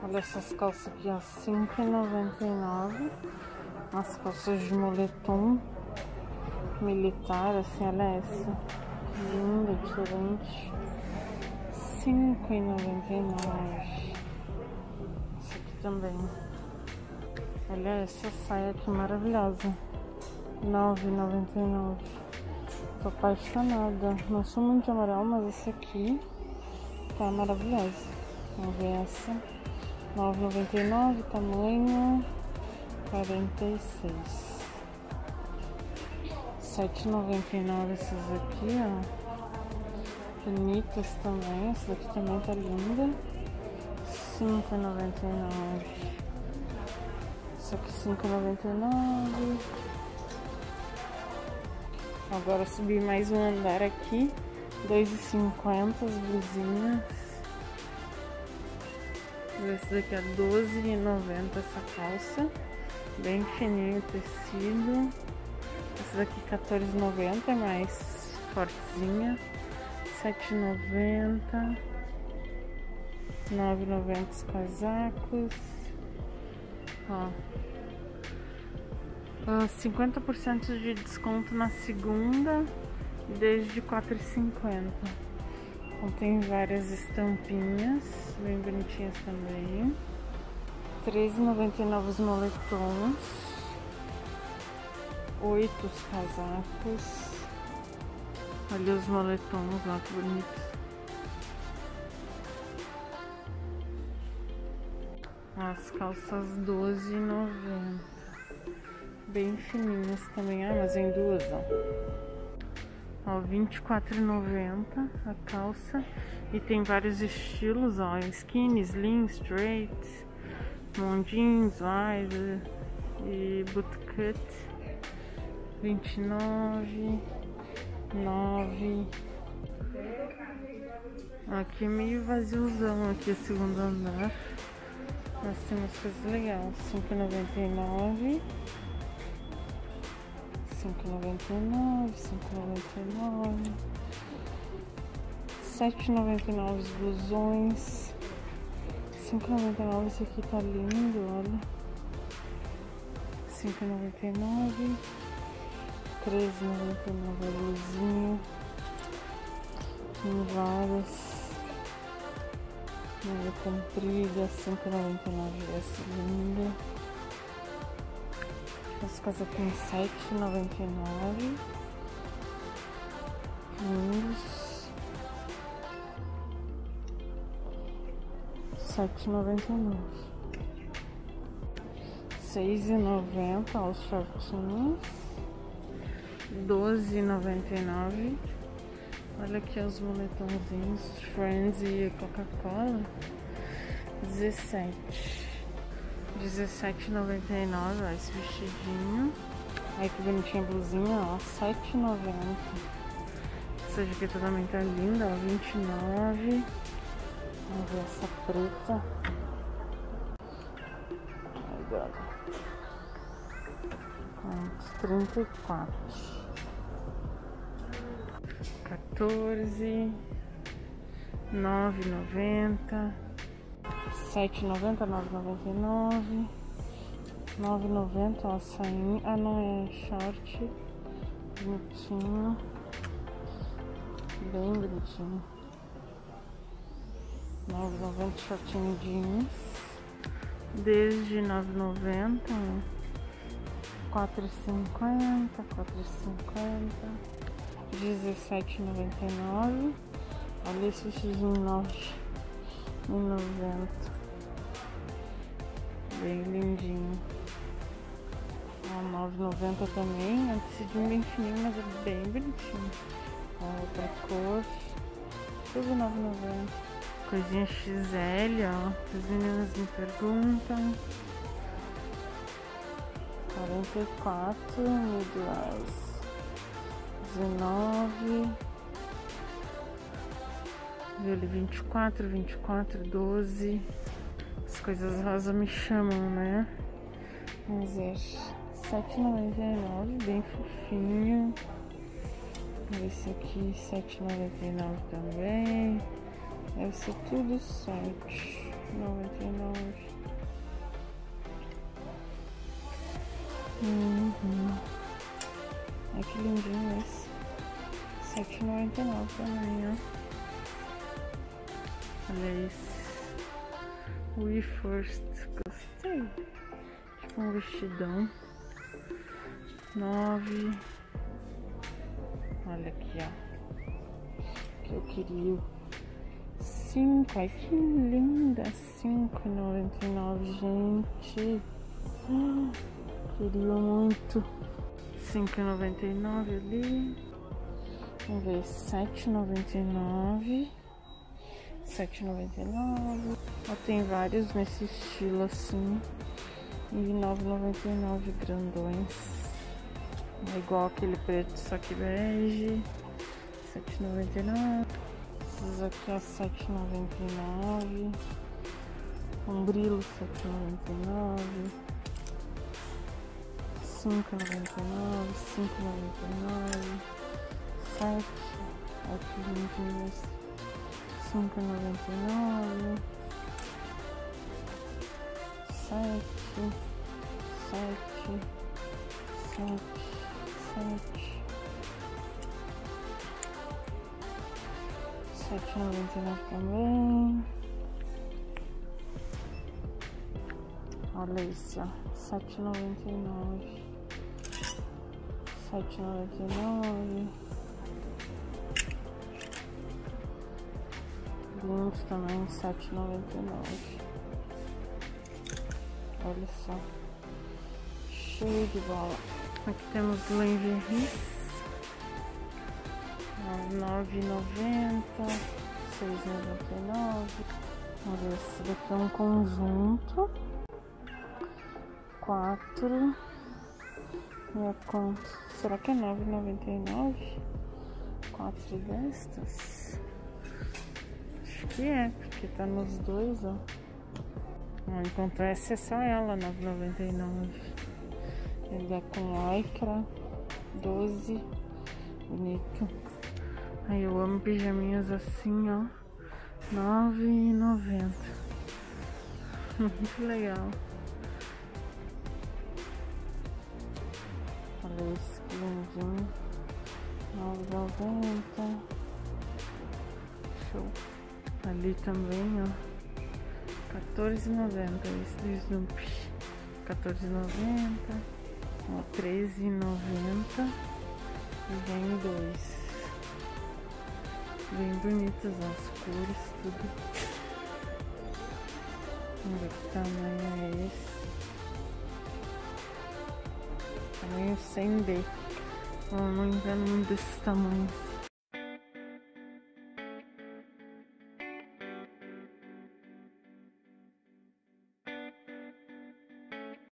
Olha essas calças aqui, ó, R$5,99. As calças de moletom militar, assim, olha essa. Linda, diferente. R$5,99. Essa aqui também. Olha essa saia aqui maravilhosa. R$9,99. Tô apaixonada. Não sou muito de amarelo, mas essa aqui tá maravilhosa. Vamos ver essa. R$9,99, tamanho 46. R$7,99 essas aqui, ó. Bonitas também. Essa daqui também tá linda. R$5,99. Essa aqui R$5,99. Agora subi mais um andar aqui. R$2,50 as blusinhas. Esse daqui é R$12,90 essa calça. Bem fininho o tecido. Essa daqui R$14,90, é mais fortezinha. R$7,90. R$9,90 os casacos. Ó. 50% de desconto na segunda, desde R$4,50. Então tem várias estampinhas, bem bonitinhas também. R$13,99 os moletons. 8 os casacos. Olha os moletons lá, que bonitos. As calças R$12,90. Bem fininhas também. Ah, mas em duas, ó. R$24,90 a calça. E tem vários estilos, ó. Skinny, slim, straight, long jeans, wide e bootcut. R$29,09. Aqui é meio vaziozão aqui o segundo andar. Mas tem umas coisas legais. R$5,99. R$5,99. R$7,99 os blusões. R$5,99. Esse aqui tá lindo, olha. R$5,99. R$13,99 a blusinha. Tem várias. Manga comprida, R$5,99. Essa linda. As casaquinhas R$7,99. Lindos. R$7,99. R$6,90 os shortinhos. R$12,99. Olha aqui os moletomzinhos, Friends e Coca-Cola. R$17,99, ó, esse vestidinho. Ai, que bonitinha a blusinha, ó, R$7,90. Essa jaqueta também tá linda, ó, R$29. Vamos ver essa preta. Ai, droga. R$34. 14, 9,90, 7,90, 9,99, 9,90, ó, sainha. Ah, não, é short, bonitinho, bem bonitinho. 9,90 shortinho jeans, desde 9,90, 4,50, 4,50. R$17,99. Olha esse vestidinho R$9,90. Bem lindinho. R$9,90 também. É um tecidinho bem fininho, mas é bem bonitinho. Ó, outra cor. Tudo R$9,90. Coisinha XL, ó. As meninas me perguntam. 44, mid-rise. 19, viu ali 24, 12. As coisas rosa me chamam, né? Vamos ver. R$7,99, bem fofinho. Esse aqui R$7,99 também. Deve ser tudo 7. R$8,99. Ai, que lindinho esse. R$7,99 também, ó. Olha esse. We First. Gostei. Tipo um vestidão. 9. Olha aqui, ó. Que eu queria. 5. Ai, que linda. R$5,99, gente. Queria muito. R$5,99 ali. Vamos ver. R$7,99. R$7,99. Ó, tem vários nesse estilo assim. E R$9,99 grandões. É igual aquele preto, só que bege. R$7,99. Esses aqui é R$7,99. Um brilo, R$7,99. R$5,99. R$5,99. 7. Olha que lindinho esse. R$5,99. 7. 7. 7. 7. R$7,99 também. Olha isso, ó. R$7,99. R$7,99. Lindos também, R$7,99. Olha só. Cheio de bola. Aqui temos lingeries. R$9,90. R$6,99. Olha, esse daqui é um conjunto. 4. E a quanto? Será que é R$9,99? 4 destas? Acho que é, porque tá nos dois, ó. Enquanto essa é só ela, R$9,99. Ele é com lycra, 12. Bonito. Aí eu amo pijaminhas assim, ó. R$9,90. Muito legal. Olha esse que lindinho. R$9,90. Show. Ali também, ó. R$14,90. Esse do Snoopy. R$14,90. Ó, R$13,90. E vem 2. Bem bonitas as cores, tudo. Vamos ver que tamanho é esse. Tamanho 100B. Eu não entendo muito desses tamanhos.